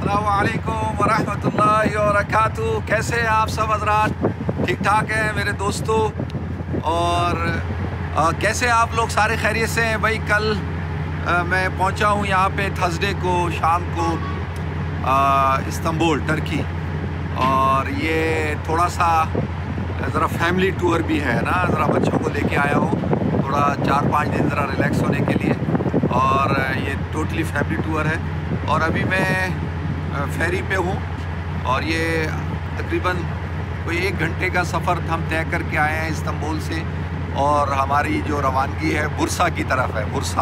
अस्सलामुअलैकुम वरहमतुल्लाहि वबरकातुहू। कैसे हैं आप सब हज़रात? ठीक ठाक हैं मेरे दोस्तों। और कैसे आप लोग सारे खैरियत से हैं? भाई कल मैं पहुंचा हूं यहाँ पे थर्सडे को शाम को इस्तांबुल टर्की। और ये थोड़ा सा ज़रा फैमिली टूर भी है ना, ज़रा बच्चों को लेके आया हूँ थोड़ा 4-5 दिन ज़रा रिलैक्स होने के लिए। और ये टोटली फैमिली टूर है। और अभी मैं फेरी पे हूँ और ये तकरीबन कोई 1 घंटे का सफ़र हम तय करके आए हैं इस्तांबुल से। और हमारी जो रवानगी है बुर्सा की तरफ है। बुर्सा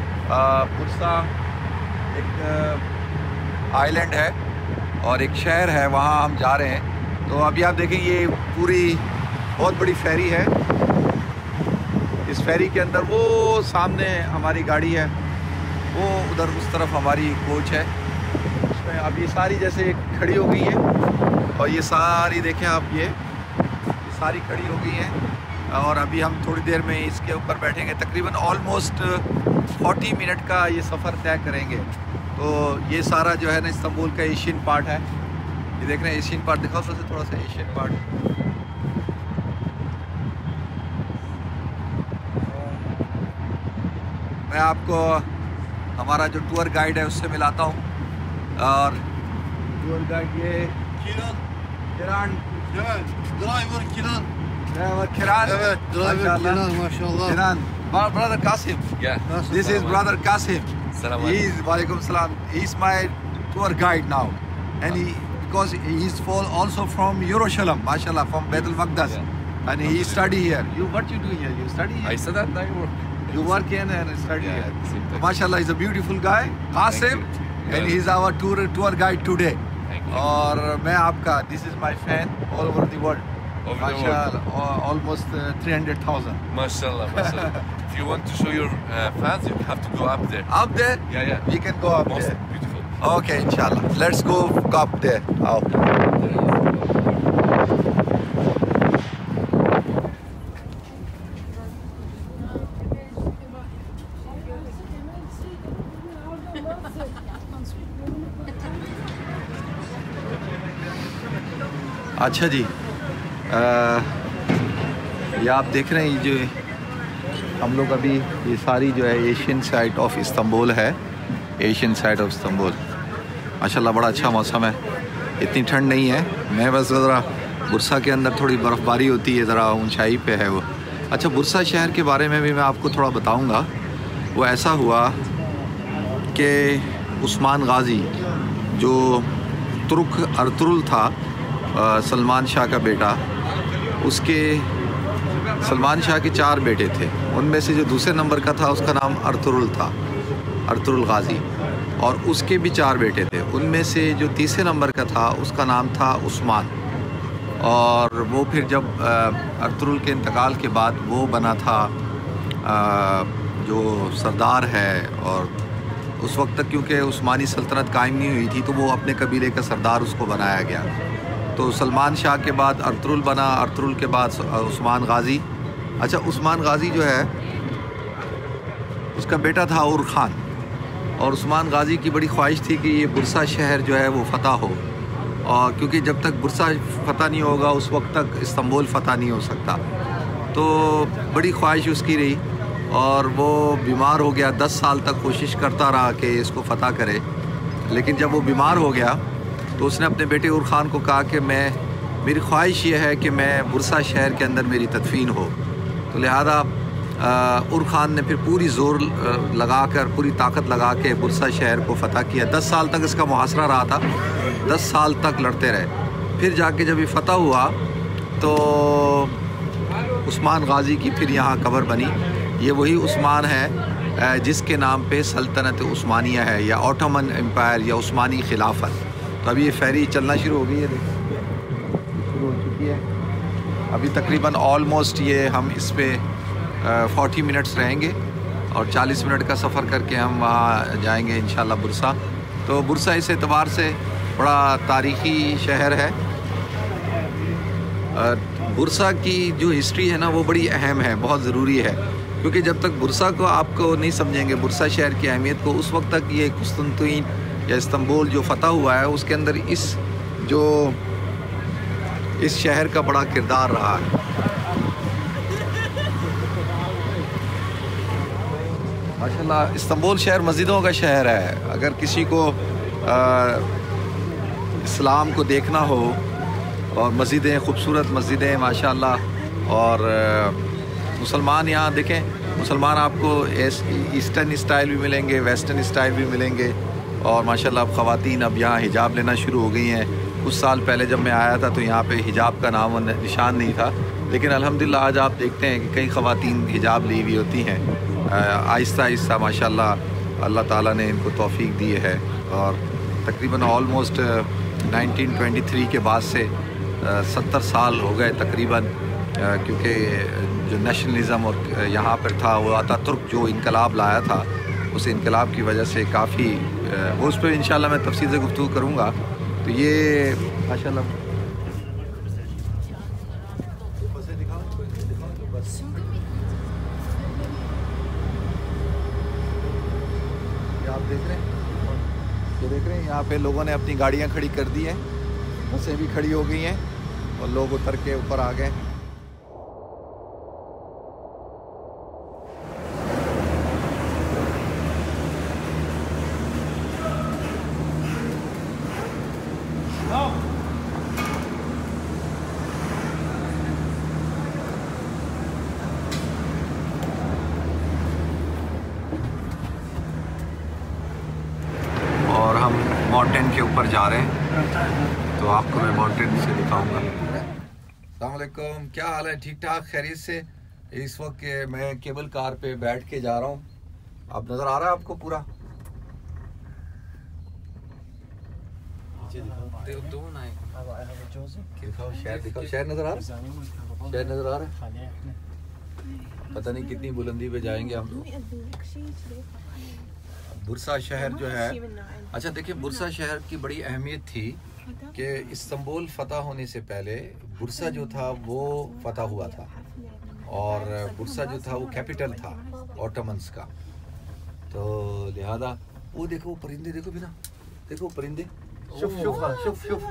एक आइलैंड है और एक शहर है, वहाँ हम जा रहे हैं। तो अभी आप देखें ये पूरी बहुत बड़ी फेरी है। इस फेरी के अंदर वो सामने हमारी गाड़ी है, वो उधर उस तरफ हमारी कोच है। उसमें अब ये सारी जैसे खड़ी हो गई है और ये सारी देखें आप, ये सारी खड़ी हो गई हैं। और अभी हम थोड़ी देर में इसके ऊपर बैठेंगे। तकरीबन ऑलमोस्ट 40 मिनट का ये सफ़र तय करेंगे। तो ये सारा जो है ना इस्तांबुल का एशियन पार्ट है। ये देख रहे हैं एशियन पार्ट, दिखाओ सबसे थोड़ा सा एशियन पार्ट। मैं आपको हमारा जो टूर गाइड है उससे मिलाता हूँ। और टूर गाइड ये Kiran driver Kiran Kiran, brother Qasim. Yeah. This is brother Qasim. Walaikum salam. He's my tour guide now, and because he's also from Jerusalem, mashallah, from Baitul Maqdas, and he study here. What you do here? You study here? I said that I work. You work here and study here. Same Mashallah, he's a beautiful guy, Qasim, and he's our tour guide today. और मैं आपका, this is my fan all over the world. MashaAllah, almost 300,000. MashaAllah, MashaAllah. If you want to show your fans, you have to go up there. Up there? Yeah. We can go up Most there. beautiful. Okay, inshallah. Let's go up there. Out. अच्छा जी, ये आप देख रहे हैं, ये जो हम लोग अभी ये सारी जो है एशियन साइड ऑफ इस्तांबुल है। एशियन साइड ऑफ इस्तांबुल माशाल्लाह बड़ा अच्छा मौसम है, इतनी ठंड नहीं है। मैं बस ज़रा बुर्सा के अंदर थोड़ी बर्फ़बारी होती है, ज़रा ऊंचाई पे है वो। अच्छा, बुर्सा शहर के बारे में भी मैं आपको थोड़ा बताऊंगा। वो ऐसा हुआ कि उस्मान गाज़ी जो तुर्क अर्तुरुल था, सलमान शाह का बेटा, उसके सलमान शाह के 4 बेटे थे। उनमें से जो दूसरे नंबर का था उसका नाम अर्तुरुल था, अर्तुरुल गाज़ी। और उसके भी 4 बेटे थे। उनमें से जो तीसरे नंबर का था उसका नाम था उस्मान। और वो फिर जब अर्तुरुल के इंतकाल के बाद वो बना था जो सरदार है। और उस वक्त तक क्योंकि उस्मानी सल्तनत कायम नहीं हुई थी तो वो अपने कबीले का सरदार उसको बनाया गया। तो सलमान शाह के बाद अर्तुरुल बना, अर्तुरुल के बाद उस्मान गाज़ी। अच्छा, उस्मान गाज़ी जो है उसका बेटा था और ख़ान। और उस्मान गाज़ी की बड़ी ख्वाहिश थी कि ये बुर्सा शहर जो है वो फ़तह हो। और क्योंकि जब तक बुर्सा फ़तह नहीं होगा उस वक्त तक इस्तांबुल फ़तह नहीं हो सकता। तो बड़ी ख्वाहिश उसकी रही और वो बीमार हो गया। 10 साल तक कोशिश करता रहा कि इसको फ़तह करे। लेकिन जब वो बीमार हो गया तो उसने अपने बेटे उर ख़ान को कहा कि मेरी ख्वाहिश ये है कि मैं बुर्सा शहर के अंदर मेरी तदफीन हो। तो लिहाजा उर ख़ान ने फिर पूरी ज़ोर लगाकर, पूरी ताकत लगा के बुर्सा शहर को फ़तह किया। 10 साल तक इसका मुहासरा रहा था, 10 साल तक लड़ते रहे। फिर जाके जब ये फ़तह हुआ तो उस्मान गाज़ी की फिर यहाँ कब्र बनी। ये वही उस्मान है जिसके नाम पे सल्तनत उस्मानिया है, या ऑटोमन एम्पायर, या उस्मानी खिलाफत। तो अभी ये फेरी चलना शुरू हो गई है, देखो शुरू हो चुकी है। अभी तकरीबन ऑलमोस्ट ये हम इस पे 40 मिनट्स रहेंगे और 40 मिनट का सफ़र करके हम वहाँ जाएंगे इंशाल्लाह बुर्सा। तो बुर्सा इस एतबार से बड़ा तारीख़ी शहर है। बुर्सा की जो हिस्ट्री है ना वो बड़ी अहम है, बहुत ज़रूरी है। क्योंकि जब तक बुर्सा को आपको नहीं समझेंगे, बुर्सा शहर की अहमियत को, उस वक्त तक ये कुस्तुनतुन या इस्तांबुल जो फतह हुआ है उसके अंदर इस शहर का बड़ा किरदार रहा है। माशाल्लाह इस्तांबुल शहर मस्जिदों का शहर है। अगर किसी को इस्लाम को देखना हो और मस्जिदें, खूबसूरत मस्जिदें माशाल्लाह, और मुसलमान यहाँ देखें, मुसलमान आपको ईस्टर्न स्टाइल भी मिलेंगे, वेस्टर्न स्टाइल भी मिलेंगे, और माशाल्लाह अब ख़वातीन अब यहाँ हिजाब लेना शुरू हो गई हैं। कुछ साल पहले जब मैं आया था तो यहाँ पे हिजाब का नाम निशान नहीं था, लेकिन अल्हम्दुलिल्लाह आज आप देखते हैं कि कई ख़वातीन हिजाब ली हुई होती हैं। आहिस्ता आहिस्ता माशाल्लाह अल्लाह ताला ने इनको तौफीक दी है, और तकरीबन ऑलमोस्ट 1923 के बाद से 70 साल हो गए तकरीबन, क्योंकि जो नेशनलिज़म और यहाँ पर था वो अतातुर्क जो इनकलाब लाया था, उस इनकलाब की वजह से काफ़ी उस पर इंशाल्लाह मैं तफसील से गुफ्तगू करूँगा। तो ये माशाल्लाह आप देख रहे हैं यहाँ पे लोगों ने अपनी गाड़ियाँ खड़ी कर दी हैं, बसें भी खड़ी हो गई हैं और लोग उतर के ऊपर आ गए। और हम माउंटेन के ऊपर जा रहे हैं, तो आपको मैं माउंटेन से दिखाऊंगा। अस्सलाम वालेकुम, क्या हाल है? ठीक ठाक, खैरियत से? इस वक्त मैं केबल कार पे बैठ के जा रहा हूँ। अब नज़र आ रहा है आपको पूरा? दिखाओ शहर, दिखाओ शहर, नज़र आ रहा है? शहर नज़र आ रहा है? पता नहीं कितनी बुलंदी पे जाएंगे हम लोग। बुरसा शहर जो है, अच्छा देखिए, बुरसा शहर की बड़ी अहमियत थी कि इस्तांबुल फतह होने से पहले बुरसा जो था वो फतह हुआ था, और बुरसा जो था वो कैपिटल था ऑटोमन्स का। तो लिहाजा वो देखो परिंदे, देखो बिना, देखो परिंदे, शुफ शुफ शुफ शुफ।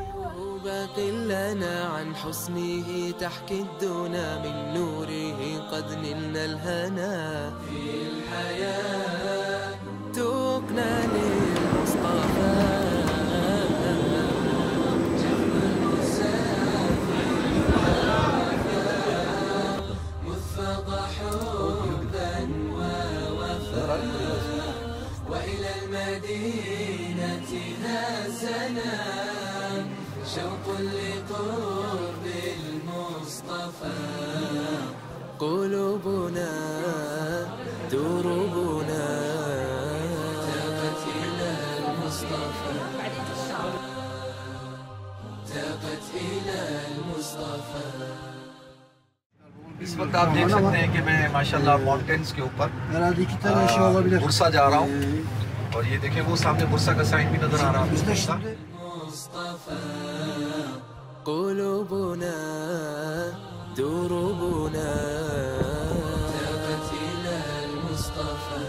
قلوبنا دروبنا تابت إلى المصطفى تابت إلى المصطفى। इस वक्त आप देख सकते हैं कि मैं माशाल्लाह माउंटेन्स के ऊपर बुरसा जा रहा हूँ, और ये देखें वो सामने बुरसा का साइन भी नजर आ रहा है। قلوبنا دروبنا تابت إلى المصطفى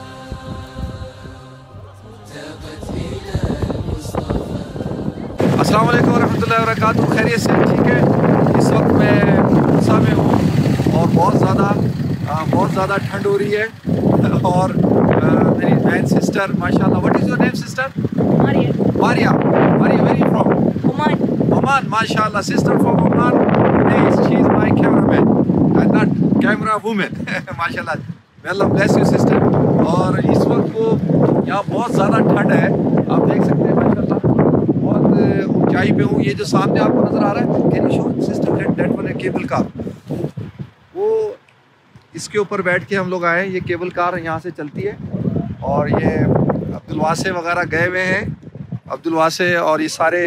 تابت إلى المصطفى। अस्सलाम वालेकुम रहमतुल्लाहि व बरकातुहू, खैरियत से? ठीक है, इस वक्त मैं बुरसा में हूँ और बहुत ज़्यादा ठंड हो रही है, और मेरी बहन सिस्टर माशाल्लाह, what is your name sister? Maria, where are you from? Oman, माशाल्लाह, sister from Oman. She is my cameraman and not camera women. माशाल्लाह, may Allah bless you sister। और इस वक्त वो यहाँ बहुत ज़्यादा ठंड है, आप देख सकते हैं माशाल्लाह, बहुत ऊंचाई पे हूँ। ये जो सामने आपको नज़र आ रहा है, can you show sister that one है केबल कार, वो इसके ऊपर बैठ के हम लोग आए। ये केबल कार यहाँ से चलती है, और ये अब्दुलवासे वगैरह गए हुए हैं, अब्दुलवासे और ये सारे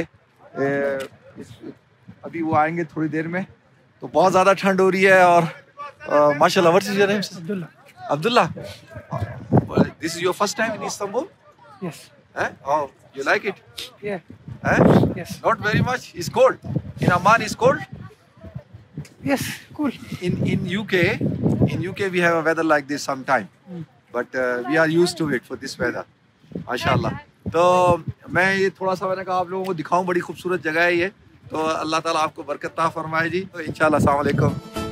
अभी वो आएंगे थोड़ी देर में। तो बहुत ज़्यादा ठंड हो रही है, और माशाल्लाह। What is your name? Abdullah. This is your first time in Istanbul? Yes. Oh, you like it? Yeah. Yes. Not very much. It's cold. In Amman, it's cold. Yes. Cool. In UK we have a weather like this sometime, but we are used to it for this weather. MashaAllah. तो मैं ये थोड़ा सा मैंने कहा आप लोगों को दिखाऊं, बड़ी खूबसूरत जगह है ये। तो अल्लाह ताला आपको बरकत ता फरमाए जी। तो इंशाल्लाह अस्सलाम वालेकुम।